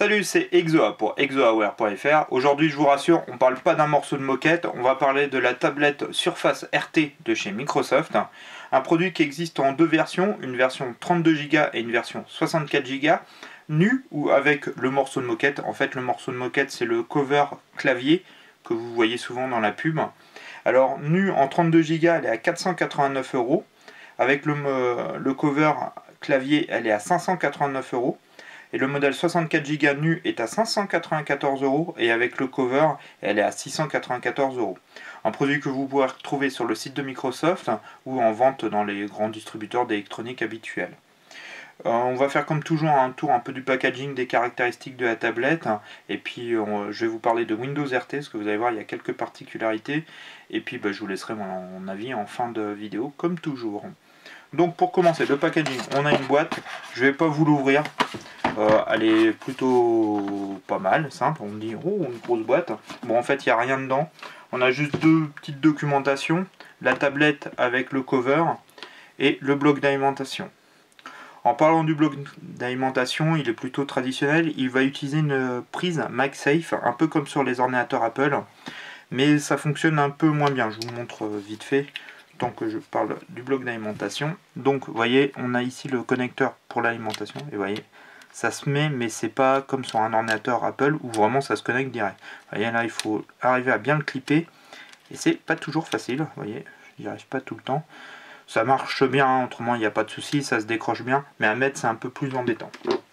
Salut, c'est Exoa pour exoaware.fr. Aujourd'hui, je vous rassure, on ne parle pas d'un morceau de moquette, on va parler de la tablette Surface RT de chez Microsoft. Un produit qui existe en deux versions, une version 32 Go et une version 64 Go, nu ou avec le morceau de moquette. En fait, le morceau de moquette, c'est le cover clavier que vous voyez souvent dans la pub. Alors, nu en 32 Go, elle est à 489 €. Avec le cover clavier, elle est à 589 €. Et le modèle 64 Go nu est à 594 € et avec le cover, elle est à 694 €. Un produit que vous pouvez retrouver sur le site de Microsoft ou en vente dans les grands distributeurs d'électronique habituels. On va faire comme toujours un tour un peu du packaging, des caractéristiques de la tablette, et puis je vais vous parler de Windows RT, parce que vous allez voir, il y a quelques particularités, et puis je vous laisserai mon avis en fin de vidéo, comme toujours. Donc pour commencer, le packaging, on a une boîte, je ne vais pas vous l'ouvrir. Elle est plutôt pas mal, simple, on me dit oh une grosse boîte. Bon en fait il n'y a rien dedans, on a juste deux petites documentations, la tablette avec le cover et le bloc d'alimentation. En parlant du bloc d'alimentation, il est plutôt traditionnel, il va utiliser une prise MagSafe, un peu comme sur les ordinateurs Apple, mais ça fonctionne un peu moins bien, je vous montre vite fait tant que je parle du bloc d'alimentation. Donc vous voyez, on a ici le connecteur pour l'alimentation, et vous voyez, ça se met, mais c'est pas comme sur un ordinateur Apple où vraiment ça se connecte direct. Vous voyez, là il faut arriver à bien le clipper et c'est pas toujours facile. Vous voyez, j'y arrive pas tout le temps. Ça marche bien, autrement il n'y a pas de souci, ça se décroche bien, mais à mettre c'est un peu plus embêtant.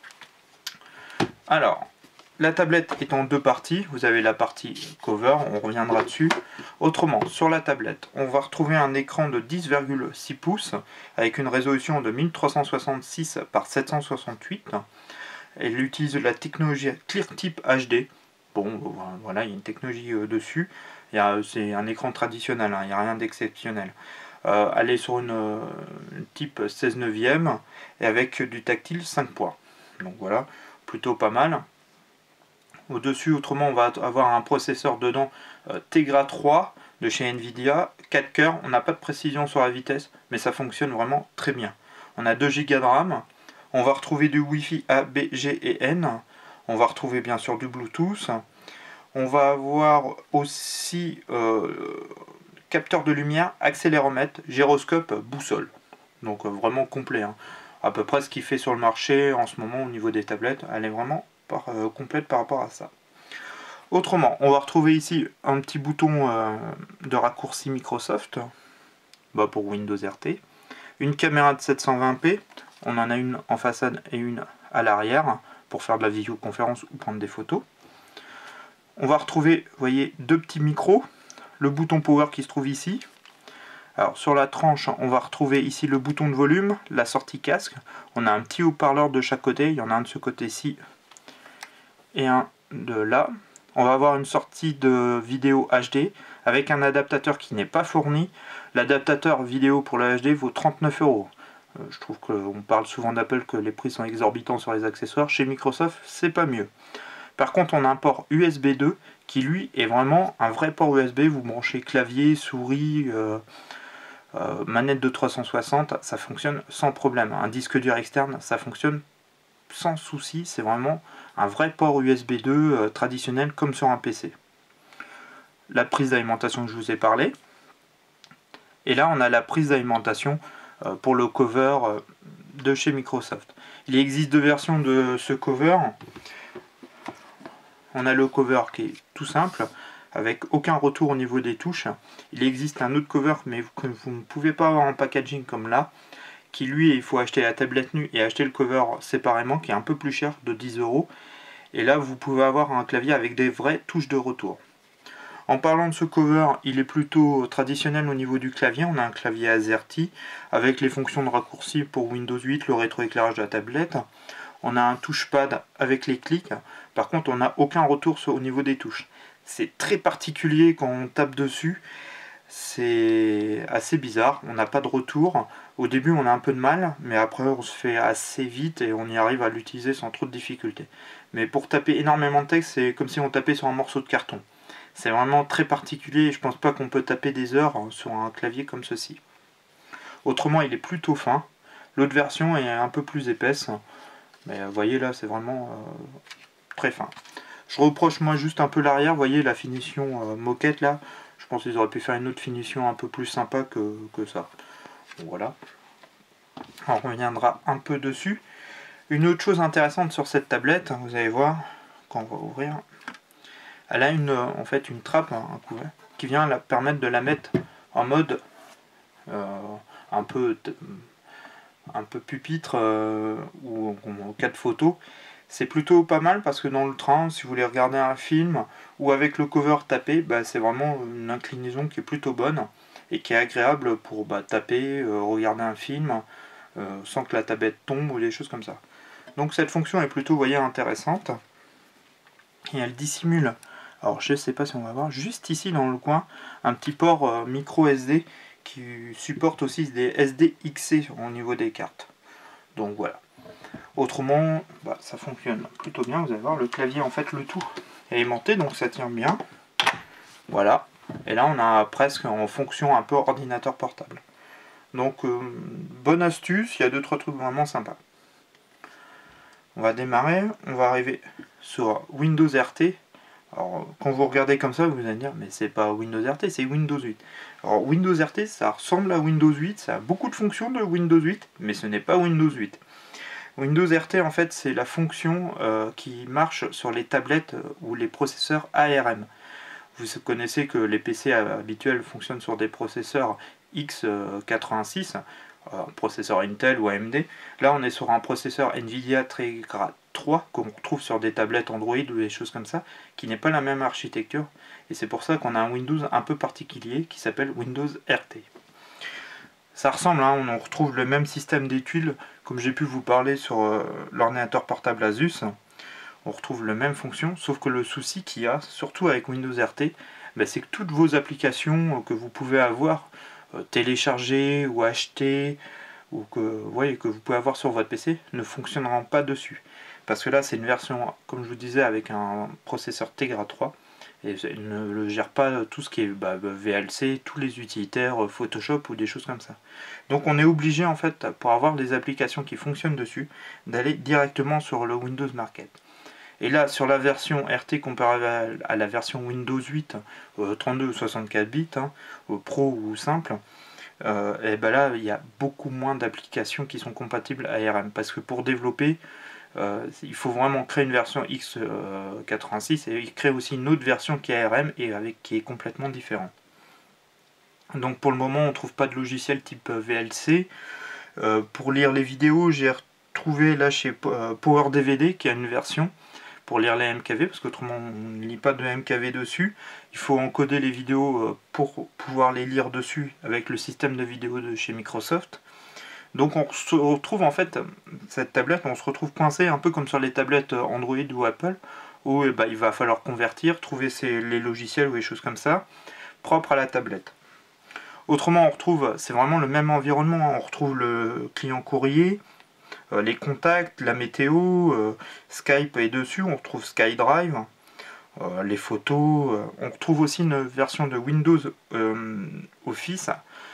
Alors, la tablette est en deux parties. Vous avez la partie cover, on reviendra dessus. Autrement, sur la tablette, on va retrouver un écran de 10,6 pouces avec une résolution de 1366 par 768. Elle utilise la technologie ClearType HD. Bon, voilà, il y a une technologie dessus. C'est un écran traditionnel, il n'y a rien d'exceptionnel. Elle est sur une type 16 neuvième et avec du tactile 5 points. Donc voilà, plutôt pas mal. Au-dessus, autrement, on va avoir un processeur dedans Tegra 3 de chez Nvidia, 4 cœurs. On n'a pas de précision sur la vitesse, mais ça fonctionne vraiment très bien. On a 2 Go de RAM. On va retrouver du Wi-Fi A, B, G et N. On va retrouver bien sûr du Bluetooth. On va avoir aussi capteur de lumière, accéléromètre, gyroscope, boussole. Donc vraiment complet. À peu près ce qu'il fait sur le marché en ce moment au niveau des tablettes. Elle est vraiment complète par rapport à ça. Autrement, on va retrouver ici un petit bouton de raccourci Microsoft pour Windows RT. Une caméra de 720p. On en a une en façade et une à l'arrière pour faire de la visioconférence ou prendre des photos. On va retrouver, vous voyez, deux petits micros. Le bouton power qui se trouve ici. Alors sur la tranche, on va retrouver ici le bouton de volume, la sortie casque. On a un petit haut-parleur de chaque côté. Il y en a un de ce côté-ci et un de là. On va avoir une sortie de vidéo HD avec un adaptateur qui n'est pas fourni. L'adaptateur vidéo pour la HD vaut 39 €. Je trouve qu'on parle souvent d'Apple que les prix sont exorbitants sur les accessoires. Chez Microsoft, c'est pas mieux. Par contre, on a un port USB 2 qui lui est vraiment un vrai port USB. Vous branchez clavier, souris, manette de 360, ça fonctionne sans problème. Un disque dur externe, ça fonctionne sans souci. C'est vraiment un vrai port USB 2 traditionnel comme sur un PC. La prise d'alimentation que je vous ai parlé. Et là, on a la prise d'alimentation pour le cover de chez Microsoft. Il existe deux versions de ce cover. On a le cover qui est tout simple, avec aucun retour au niveau des touches. Il existe un autre cover, mais que vous ne pouvez pas avoir en packaging comme là, qui lui, il faut acheter la tablette nue et acheter le cover séparément, qui est un peu plus cher, de 10 €. Et là, vous pouvez avoir un clavier avec des vraies touches de retour. En parlant de ce cover, il est plutôt traditionnel au niveau du clavier. On a un clavier AZERTY avec les fonctions de raccourci pour Windows 8, le rétroéclairage de la tablette. On a un touchpad avec les clics. Par contre, on n'a aucun retour au niveau des touches. C'est très particulier quand on tape dessus. C'est assez bizarre. On n'a pas de retour. Au début, on a un peu de mal, mais après, on se fait assez vite et on y arrive à l'utiliser sans trop de difficultés. Mais pour taper énormément de texte, c'est comme si on tapait sur un morceau de carton. C'est vraiment très particulier et je pense pas qu'on peut taper des heures sur un clavier comme ceci. Autrement, il est plutôt fin. L'autre version est un peu plus épaisse. Mais vous voyez là, c'est vraiment très fin. Je reproche moi juste un peu l'arrière, vous voyez la finition moquette là. Je pense qu'ils auraient pu faire une autre finition un peu plus sympa que ça. Donc, voilà. On reviendra un peu dessus. Une autre chose intéressante sur cette tablette, vous allez voir, quand on va ouvrir, elle a en fait une trappe, un couvert, qui vient permettre de la mettre en mode un peu pupitre ou en cas de photo. C'est plutôt pas mal parce que dans le train, si vous voulez regarder un film ou avec le cover tapé, bah, c'est vraiment une inclinaison qui est plutôt bonne et qui est agréable pour taper, regarder un film sans que la tablette tombe ou des choses comme ça. Donc cette fonction est plutôt, vous voyez, intéressante. Et elle dissimule, alors je sais pas si on va voir, juste ici dans le coin, un petit port micro SD qui supporte aussi des SDXC au niveau des cartes. Donc voilà. Autrement, ça fonctionne plutôt bien. Vous allez voir, le clavier, en fait, le tout est aimanté, donc ça tient bien. Voilà. Et là, on a presque en fonction un peu ordinateur portable. Donc, bonne astuce. Il y a 2-3 trucs vraiment sympas. On va démarrer. On va arriver sur Windows RT. Alors, quand vous regardez comme ça, vous allez dire, mais c'est pas Windows RT, c'est Windows 8. Alors, Windows RT, ça ressemble à Windows 8. Ça a beaucoup de fonctions de Windows 8, mais ce n'est pas Windows 8. Windows RT, en fait, c'est la fonction qui marche sur les tablettes ou les processeurs ARM. Vous connaissez que les PC habituels fonctionnent sur des processeurs x86, processeur Intel ou AMD. Là, on est sur un processeur Nvidia Tegra 3 qu'on retrouve sur des tablettes Android ou des choses comme ça, qui n'est pas la même architecture. Et c'est pour ça qu'on a un Windows un peu particulier qui s'appelle Windows RT. Ça ressemble, hein, on retrouve le même système d'études, comme j'ai pu vous parler sur l'ordinateur portable Asus. On retrouve la même fonction, sauf que le souci qu'il y a, surtout avec Windows RT, c'est que toutes vos applications que vous pouvez avoir téléchargées ou achetées, ou que vous pouvez avoir sur votre PC, ne fonctionneront pas dessus. Parce que là, c'est une version, comme je vous disais, avec un processeur Tegra 3. Et il ne gère pas tout ce qui est VLC, tous les utilitaires, Photoshop ou des choses comme ça. Donc on est obligé en fait, pour avoir des applications qui fonctionnent dessus, d'aller directement sur le Windows Market. Et là, sur la version RT comparée à la version Windows 8, 32 ou 64 bits, Pro ou simple, et là, il y a beaucoup moins d'applications qui sont compatibles ARM. Parce que pour développer, il faut vraiment créer une version x86 et créer aussi une autre version qui est ARM et qui est complètement différente. Donc pour le moment on ne trouve pas de logiciel type VLC. Pour lire les vidéos, j'ai retrouvé là chez PowerDVD qui a une version pour lire les MKV, parce qu'autrement on ne lit pas de MKV dessus. Il faut encoder les vidéos pour pouvoir les lire dessus avec le système de vidéo de chez Microsoft. Donc on se retrouve en fait, cette tablette, on se retrouve coincé un peu comme sur les tablettes Android ou Apple, où il va falloir convertir, trouver les logiciels ou des choses comme ça, propres à la tablette. Autrement, on retrouve, c'est vraiment le même environnement, on retrouve le client courrier, les contacts, la météo, Skype est dessus, on retrouve SkyDrive, les photos, on retrouve aussi une version de Windows Office,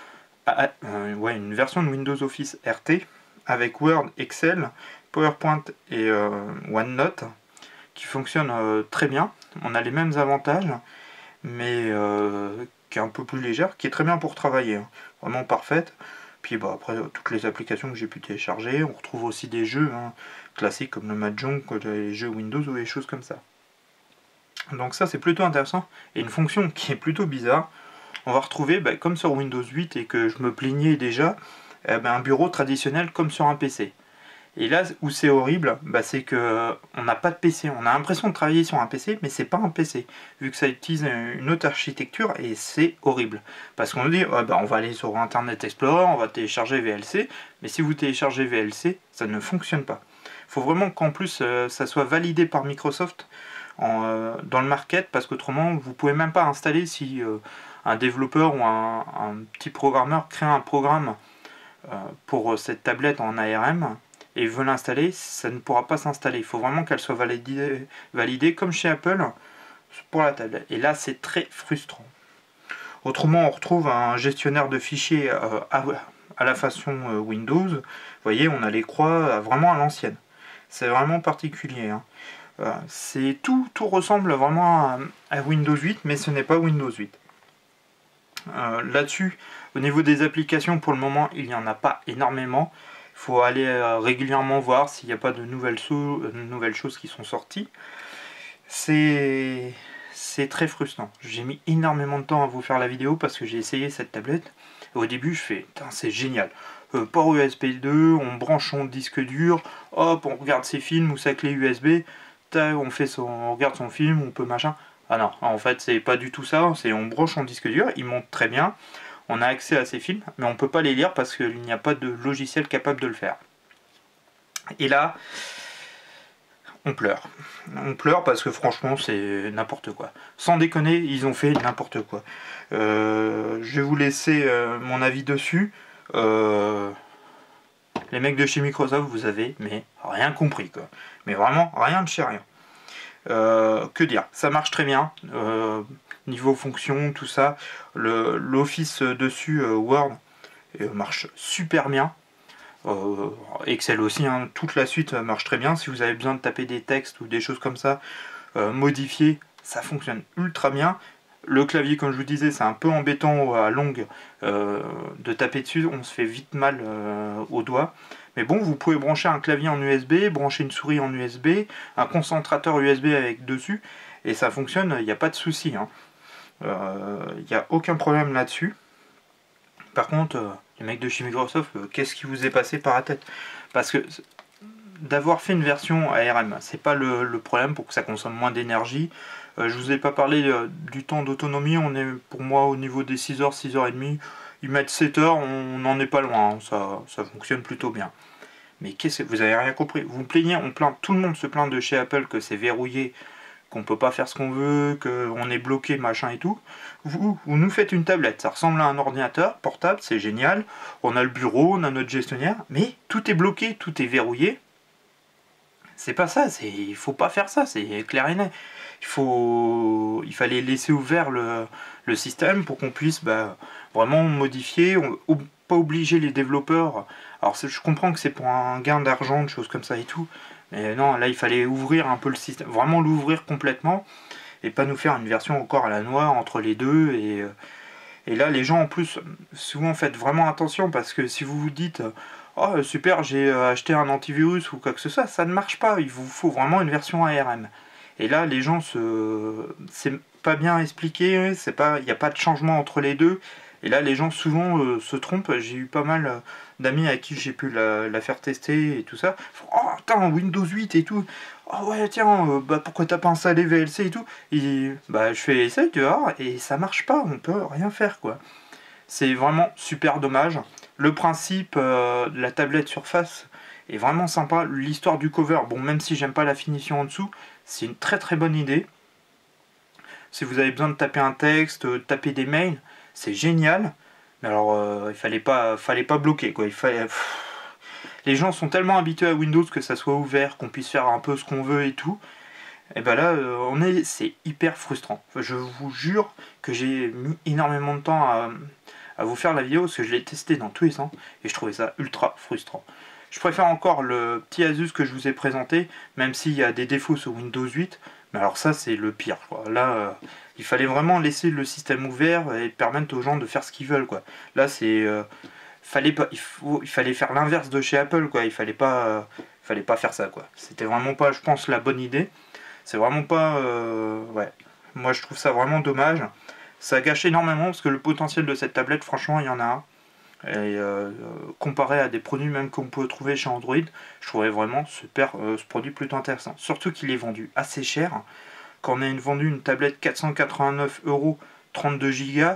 une version de Windows Office RT avec Word, Excel, PowerPoint et OneNote qui fonctionne très bien. On a les mêmes avantages, mais qui est un peu plus légère, qui est très bien pour travailler, vraiment parfaite. Puis après toutes les applications que j'ai pu télécharger, on retrouve aussi des jeux classiques comme le Mahjong, les jeux Windows ou des choses comme ça. Donc ça c'est plutôt intéressant, et une fonction qui est plutôt bizarre, on va retrouver, comme sur Windows 8 et que je me plaignais déjà, un bureau traditionnel comme sur un PC. Et là où c'est horrible, c'est que on n'a pas de PC. On a l'impression de travailler sur un PC, mais c'est pas un PC, vu que ça utilise une autre architecture, et c'est horrible. Parce qu'on nous dit, on va aller sur Internet Explorer, on va télécharger VLC, mais si vous téléchargez VLC, ça ne fonctionne pas. Il faut vraiment qu'en plus ça soit validé par Microsoft dans le market, parce qu'autrement vous pouvez même pas installer si un développeur ou un petit programmeur crée un programme pour cette tablette en ARM et veut l'installer, ça ne pourra pas s'installer. Il faut vraiment qu'elle soit validée comme chez Apple pour la tablette. Et là, c'est très frustrant. Autrement, on retrouve un gestionnaire de fichiers à la façon Windows. Vous voyez, on a les croix vraiment à l'ancienne. C'est vraiment particulier. Tout ressemble vraiment à Windows 8, mais ce n'est pas Windows 8. Là-dessus, au niveau des applications, pour le moment, il n'y en a pas énormément. Il faut aller régulièrement voir s'il n'y a pas de nouvelles choses qui sont sorties. C'est très frustrant. J'ai mis énormément de temps à vous faire la vidéo parce que j'ai essayé cette tablette. Au début, je fais, c'est génial. Port USB 2, on branche son disque dur, hop, on regarde ses films ou sa clé USB, on regarde son film, on peut machin. Ah non, en fait, c'est pas du tout ça. C'est on branche son disque dur, il monte très bien. On a accès à ses films, mais on peut pas les lire parce qu'il n'y a pas de logiciel capable de le faire. Et là, on pleure. On pleure parce que franchement, c'est n'importe quoi. Sans déconner, ils ont fait n'importe quoi. Je vais vous laisser mon avis dessus. Les mecs de chez Microsoft, vous avez mais rien compris, quoi. Mais vraiment, rien de chez rien. Que dire, ça marche très bien. Niveau fonction, tout ça. L'Office dessus, Word, marche super bien. Excel aussi, hein, toute la suite marche très bien. Si vous avez besoin de taper des textes ou des choses comme ça, modifier, ça fonctionne ultra bien. Le clavier, comme je vous disais, c'est un peu embêtant à longue de taper dessus, on se fait vite mal aux doigts. Mais bon, vous pouvez brancher un clavier en USB, brancher une souris en USB, un concentrateur USB avec dessus, et ça fonctionne, il n'y a pas de souci. Il n'y a aucun problème là-dessus. Par contre, les mecs de chez Microsoft, qu'est-ce qui vous est passé par la tête? Parce que d'avoir fait une version ARM, c'est pas le problème pour que ça consomme moins d'énergie. Je vous ai pas parlé du temps d'autonomie, on est pour moi au niveau des 6h, 6h30. Ils mettent 7h, on n'en est pas loin, hein. Ça fonctionne plutôt bien. Mais qu'est-ce que vous avez rien compris? Vous vous plaignez, tout le monde se plaint de chez Apple que c'est verrouillé, qu'on peut pas faire ce qu'on veut, qu'on est bloqué, machin et tout. Vous nous faites une tablette, ça ressemble à un ordinateur portable, c'est génial. On a le bureau, on a notre gestionnaire, mais tout est bloqué, tout est verrouillé. C'est pas ça, il faut pas faire ça, c'est clair et net. Il fallait laisser ouvert le système pour qu'on puisse vraiment modifier, pas obliger les développeurs. Alors je comprends que c'est pour un gain d'argent, de choses comme ça et tout, mais non, là il fallait ouvrir un peu le système, vraiment l'ouvrir complètement, et pas nous faire une version encore à la noix entre les deux, et là les gens en plus, souvent faites vraiment attention, parce que si vous vous dites oh super, j'ai acheté un antivirus ou quoi que ce soit, ça ne marche pas, il vous faut vraiment une version ARM. Et là les gens c'est pas bien expliqué, il n'y a pas de changement entre les deux, et là les gens souvent se trompent. J'ai eu pas mal d'amis à qui j'ai pu la faire tester et tout ça. Oh attends, Windows 8 et tout, oh ouais tiens, pourquoi t'as pas installé VLC et tout, et je fais essayer tu vois, et ça marche pas, on peut rien faire quoi. C'est vraiment super dommage. Le principe de la tablette Surface est vraiment sympa. L'histoire du cover, bon, même si j'aime pas la finition en dessous, c'est une très très bonne idée. Si vous avez besoin de taper un texte, taper des mails, c'est génial. Mais alors, il fallait pas bloquer quoi. Les gens sont tellement habitués à Windows que ça soit ouvert, qu'on puisse faire un peu ce qu'on veut et tout. Et ben là, c'est hyper frustrant. Je vous jure que j'ai mis énormément de temps à vous faire la vidéo parce que je l'ai testé dans tous les sens et je trouvais ça ultra frustrant. Je préfère encore le petit Asus que je vous ai présenté, même s'il y a des défauts sur Windows 8, mais alors ça c'est le pire quoi. Là il fallait vraiment laisser le système ouvert et permettre aux gens de faire ce qu'ils veulent quoi. Là il fallait faire l'inverse de chez Apple quoi, il fallait pas faire ça quoi. C'était vraiment pas, je pense, la bonne idée. C'est vraiment pas ouais. Moi je trouve ça vraiment dommage. Ça gâche énormément parce que le potentiel de cette tablette, franchement, il y en a un. Et comparé à des produits même qu'on peut trouver chez Android, je trouvais vraiment ce produit plutôt intéressant. Surtout qu'il est vendu assez cher. Quand on a vendu une tablette 489 €, 32 Go,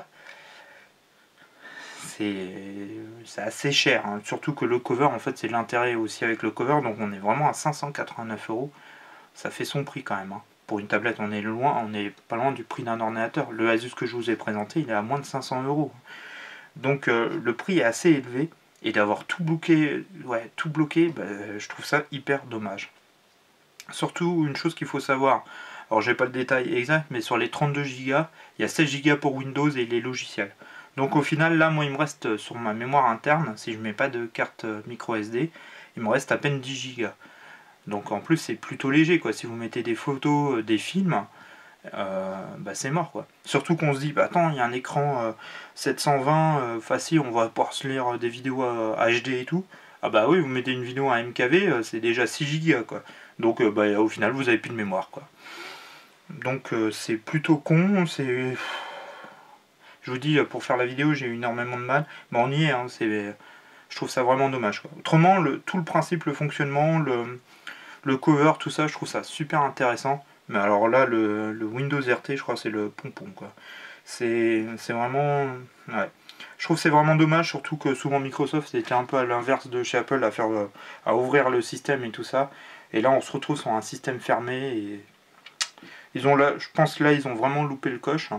c'est assez cher. Hein. Surtout que le cover, en fait, c'est l'intérêt aussi avec le cover. Donc on est vraiment à 589 €. Ça fait son prix quand même. Hein. Pour une tablette, on est pas loin du prix d'un ordinateur. Le Asus que je vous ai présenté, il est à moins de 500 €. Donc le prix est assez élevé, et d'avoir tout bloqué, je trouve ça hyper dommage. Surtout une chose qu'il faut savoir, alors j'ai pas le détail exact, mais sur les 32 Go, il y a 16 Go pour Windows et les logiciels. Donc au final, là, moi, il me reste sur ma mémoire interne, si je mets pas de carte micro SD, il me reste à peine 10 Go. Donc en plus c'est plutôt léger quoi. Si vous mettez des photos, des films, bah c'est mort quoi. Surtout qu'on se dit bah attends il y a un écran 720 facile, on va pouvoir se lire des vidéos HD et tout. Ah bah oui, vous mettez une vidéo à MKV, c'est déjà 6 Go quoi. Donc bah au final vous avez plus de mémoire quoi. Donc c'est plutôt con, c'est... Je vous dis, pour faire la vidéo j'ai eu énormément de mal, mais on y est, hein, je trouve ça vraiment dommage quoi. Autrement, tout le principe, le fonctionnement, le cover, tout ça, je trouve ça super intéressant. Mais alors là, le Windows RT, je crois que c'est le pompon quoi. C'est vraiment... Ouais. Je trouve que c'est vraiment dommage, surtout que souvent Microsoft c'était un peu à l'inverse de chez Apple, à ouvrir le système et tout ça. Et là on se retrouve sur un système fermé et ils ont là, je pense là ils ont vraiment loupé le coche.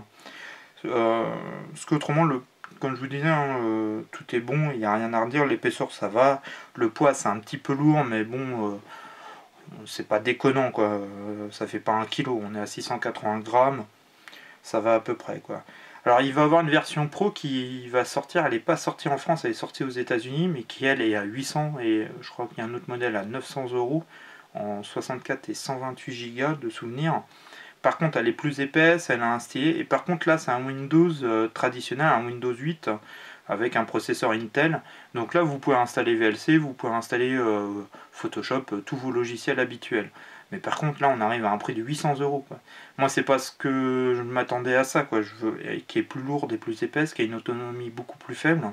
Parce qu'autrement, comme je vous disais, hein, tout est bon, il n'y a rien à redire, l'épaisseur ça va, le poids c'est un petit peu lourd, mais bon, c'est pas déconnant quoi, ça fait pas 1 kg, on est à 680 grammes, ça va à peu près quoi. Alors il va avoir une version pro qui va sortir, elle n'est pas sortie en France, elle est sortie aux États-Unis, mais qui elle est à 800 et je crois qu'il y a un autre modèle à 900 € en 64 et 128 Go de souvenirs. Par contre, elle est plus épaisse, elle a un stylet. Et par contre, là, c'est un Windows traditionnel, un Windows 8 avec un processeur Intel. Donc là, vous pouvez installer VLC, vous pouvez installer Photoshop, tous vos logiciels habituels. Mais par contre, là, on arrive à un prix de 800 € quoi. Moi, c'est parce que je m'attendais à ça, quoi. Je veux qui est plus lourde et plus épaisse, qui a une autonomie beaucoup plus faible.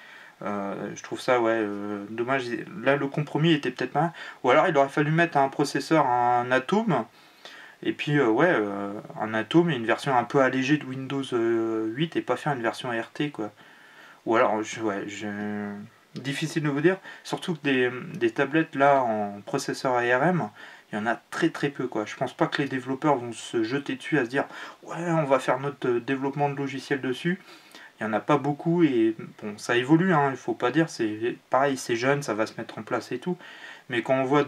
Je trouve ça ouais dommage. Là, le compromis était peut-être pas. Ou alors, il aurait fallu mettre un processeur, un Atom. Et puis un Atom et une version un peu allégée de Windows 8 et pas faire une version RT quoi. Ou alors, difficile de vous dire. Surtout que des tablettes là en processeur ARM, il y en a très très peu quoi. Je pense pas que les développeurs vont se jeter dessus à se dire ouais on va faire notre développement de logiciel dessus. Il n'y en a pas beaucoup et bon ça évolue, hein, il faut pas dire, c'est pareil, c'est jeune, ça va se mettre en place et tout. Mais quand on voit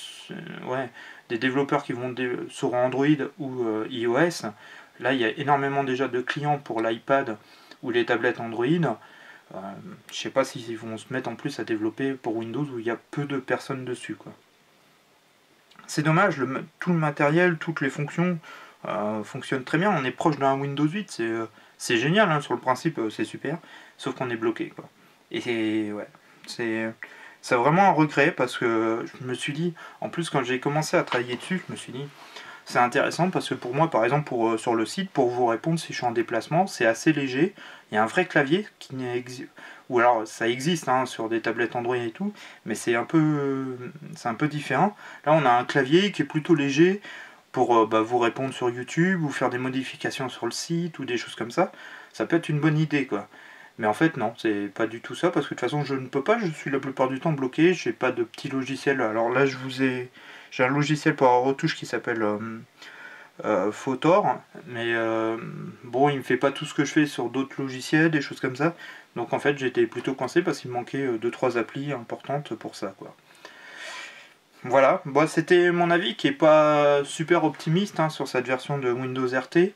des développeurs qui vont sur Android ou iOS, là il y a énormément déjà de clients pour l'iPad ou les tablettes Android. Je sais pas s'ils vont se mettre en plus à développer pour Windows où il y a peu de personnes dessus quoi. C'est dommage, tout le matériel, toutes les fonctions fonctionnent très bien. On est proche d'un Windows 8, c'est génial, hein, sur le principe, c'est super. Sauf qu'on est bloqué, quoi. Et ouais, c'est vraiment un regret parce que je me suis dit, en plus quand j'ai commencé à travailler dessus, je me suis dit, c'est intéressant parce que pour moi, par exemple, sur le site, pour vous répondre si je suis en déplacement, c'est assez léger. Il y a un vrai clavier qui n'existe, ou alors ça existe hein, sur des tablettes Android et tout, mais c'est un peu différent. Là, on a un clavier qui est plutôt léger pour vous répondre sur YouTube ou faire des modifications sur le site ou des choses comme ça. Ça peut être une bonne idée, quoi. Mais en fait, non, c'est pas du tout ça parce que de toute façon, je ne peux pas. Je suis la plupart du temps bloqué. J'ai pas de petit logiciel. Alors là, j'ai un logiciel pour retouche qui s'appelle Photor, mais bon, il me fait pas tout ce que je fais sur d'autres logiciels, des choses comme ça. Donc en fait, j'étais plutôt coincé parce qu'il me manquait 2-3 applis importantes pour ça, quoi. Voilà, bon, c'était mon avis qui est pas super optimiste hein, sur cette version de Windows RT.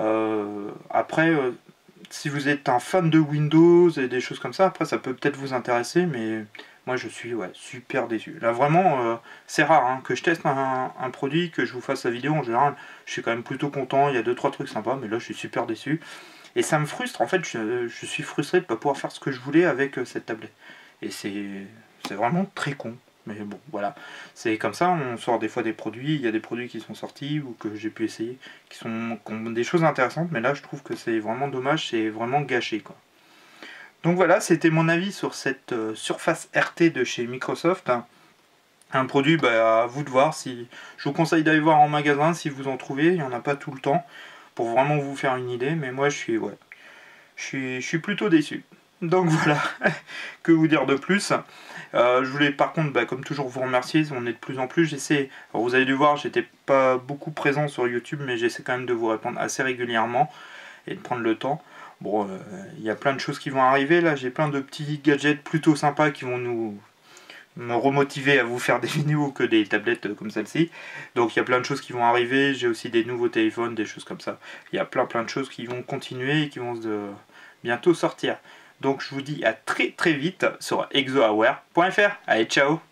Après, si vous êtes un fan de Windows et des choses comme ça, après ça peut peut-être vous intéresser, mais moi je suis super déçu. Là vraiment, c'est rare hein, que je teste un produit, que je vous fasse la vidéo, en général je suis quand même plutôt content, il y a 2-3 trucs sympas, mais là je suis super déçu. Et ça me frustre, en fait je suis frustré de ne pas pouvoir faire ce que je voulais avec cette tablette. Et c'est vraiment très con. Mais bon, voilà, c'est comme ça, on sort des fois des produits, il y a des produits qui sont sortis ou que j'ai pu essayer, qui ont des choses intéressantes, mais là je trouve que c'est vraiment dommage, c'est vraiment gâché quoi. Donc voilà, c'était mon avis sur cette Surface RT de chez Microsoft. Un produit, à vous de voir, je vous conseille d'aller voir en magasin si vous en trouvez, il n'y en a pas tout le temps, pour vraiment vous faire une idée, mais moi je suis plutôt déçu. Donc voilà, que vous dire de plus. Je voulais par contre, comme toujours, vous remercier, on est de plus en plus, j'essaie, alors vous avez dû voir, j'étais pas beaucoup présent sur YouTube, mais j'essaie quand même de vous répondre assez régulièrement, et de prendre le temps. Bon, il y a plein de choses qui vont arriver, là, j'ai plein de petits gadgets plutôt sympas qui vont me remotiver à vous faire des vidéos que des tablettes comme celle-ci. Donc il y a plein de choses qui vont arriver, j'ai aussi des nouveaux téléphones, des choses comme ça. Il y a plein de choses qui vont continuer et qui vont bientôt sortir. Donc je vous dis à très très vite sur exoaware.fr. Allez, ciao!